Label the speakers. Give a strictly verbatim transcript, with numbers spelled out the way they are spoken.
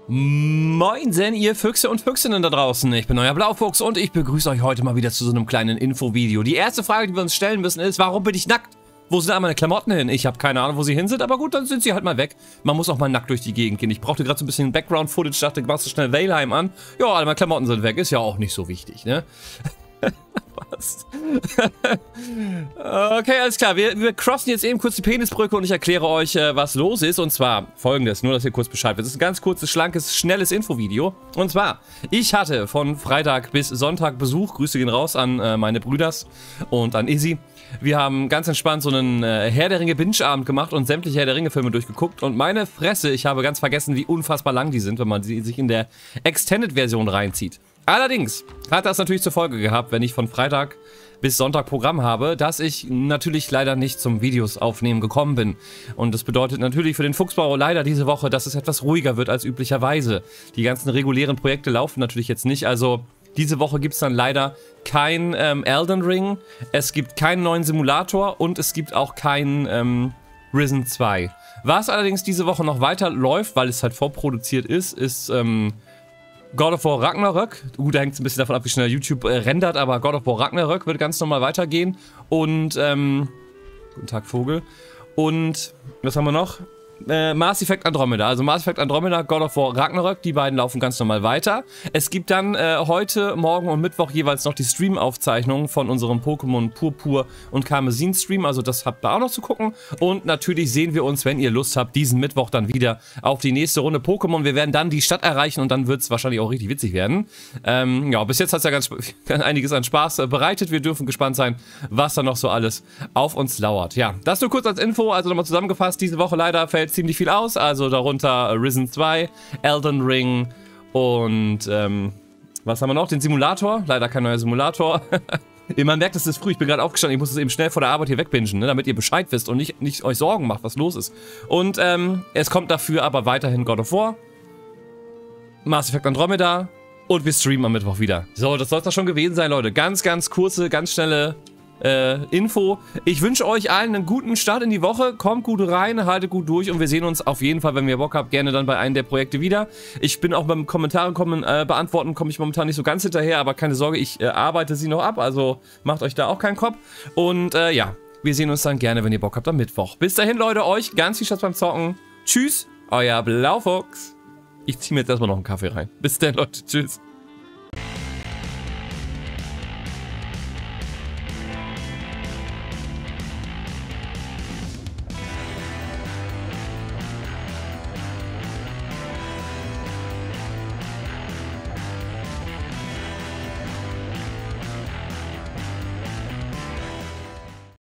Speaker 1: Moinsen, ihr Füchse und Füchsinnen da draußen. Ich bin euer Blaufuchs und ich begrüße euch heute mal wieder zu so einem kleinen Infovideo. Die erste Frage, die wir uns stellen müssen, ist, warum bin ich nackt? Wo sind all meine Klamotten hin? Ich habe keine Ahnung, wo sie hin sind, aber gut, dann sind sie halt mal weg. Man muss auch mal nackt durch die Gegend gehen. Ich brauchte gerade so ein bisschen Background-Footage, dachte, machst du schnell Valheim an. Ja, alle meine Klamotten sind weg, ist ja auch nicht so wichtig, ne? Was? Okay, alles klar. Wir, wir crossen jetzt eben kurz die Penisbrücke und ich erkläre euch, äh, was los ist. Und zwar folgendes, nur dass ihr kurz Bescheid wisst. Das ist ein ganz kurzes, schlankes, schnelles Infovideo. Und zwar, ich hatte von Freitag bis Sonntag Besuch. Grüße gehen raus an äh, meine Brüders und an Izzy. Wir haben ganz entspannt so einen äh, Herr der Ringe Binge-Abend gemacht und sämtliche Herr der Ringe-Filme durchgeguckt. Und meine Fresse, ich habe ganz vergessen, wie unfassbar lang die sind, wenn man sie sich in der Extended-Version reinzieht. Allerdings hat das natürlich zur Folge gehabt, wenn ich von Freitag bis Sonntag Programm habe, dass ich natürlich leider nicht zum Videos aufnehmen gekommen bin. Und das bedeutet natürlich für den Fuchsbau leider diese Woche, dass es etwas ruhiger wird als üblicherweise. Die ganzen regulären Projekte laufen natürlich jetzt nicht, also diese Woche gibt es dann leider kein ähm, Elden Ring, es gibt keinen neuen Simulator und es gibt auch kein ähm, Risen zwei. Was allerdings diese Woche noch weiter läuft, weil es halt vorproduziert ist, ist ähm, God of War Ragnarök. Gut, da hängt es ein bisschen davon ab, wie schnell YouTube äh, rendert, aber God of War Ragnarök wird ganz normal weitergehen. Und, ähm, guten Tag Vogel. Und, was haben wir noch? Äh, Mass Effect Andromeda. Also Mass Effect Andromeda, God of War Ragnarök, die beiden laufen ganz normal weiter. Es gibt dann äh, heute, morgen und Mittwoch jeweils noch die Stream-Aufzeichnungen von unserem Pokémon Purpur und Karmesin Stream. Also das habt ihr auch noch zu gucken. Und natürlich sehen wir uns, wenn ihr Lust habt, diesen Mittwoch dann wieder auf die nächste Runde Pokémon. Wir werden dann die Stadt erreichen und dann wird es wahrscheinlich auch richtig witzig werden. Ähm, ja, bis jetzt hat es ja ganz, ganz einiges an Spaß äh, bereitet. Wir dürfen gespannt sein, was da noch so alles auf uns lauert. Ja, das nur kurz als Info. Also nochmal zusammengefasst, diese Woche leider fällt ziemlich viel aus, also darunter Risen zwei, Elden Ring und ähm, was haben wir noch? Den Simulator, leider kein neuer Simulator. Man merkt, es ist früh, ich bin gerade aufgestanden, ich muss es eben schnell vor der Arbeit hier wegbingen, ne, damit ihr Bescheid wisst und nicht, nicht euch Sorgen macht, was los ist. Und ähm, es kommt dafür aber weiterhin God of War, Mass Effect Andromeda und wir streamen am Mittwoch wieder. So, das soll es doch schon gewesen sein, Leute. Ganz, ganz kurze, ganz schnelle Äh, Info. Ich wünsche euch allen einen guten Start in die Woche. Kommt gut rein, haltet gut durch und wir sehen uns auf jeden Fall, wenn ihr Bock habt, gerne dann bei einem der Projekte wieder. Ich bin auch beim Kommentare kommen, äh, beantworten, komme ich momentan nicht so ganz hinterher, aber keine Sorge, ich äh, arbeite sie noch ab, also macht euch da auch keinen Kopf. Und äh, ja, wir sehen uns dann gerne, wenn ihr Bock habt, am Mittwoch. Bis dahin, Leute, euch ganz viel Spaß beim Zocken. Tschüss, euer Blaufuchs. Ich ziehe mir jetzt erstmal noch einen Kaffee rein. Bis dann, Leute. Tschüss.